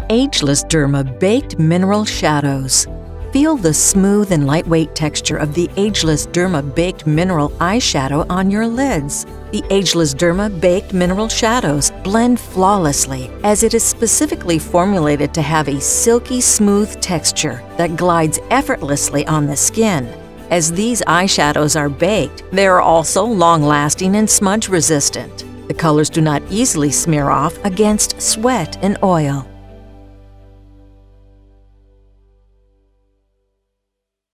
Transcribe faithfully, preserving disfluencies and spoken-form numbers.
Ageless Derma Baked Mineral Shadows. Feel the smooth and lightweight texture of the Ageless Derma Baked Mineral Eyeshadow on your lids. The Ageless Derma Baked Mineral Shadows blend flawlessly as it is specifically formulated to have a silky smooth texture that glides effortlessly on the skin. As these eyeshadows are baked, they are also long-lasting and smudge-resistant. The colors do not easily smear off against sweat and oil.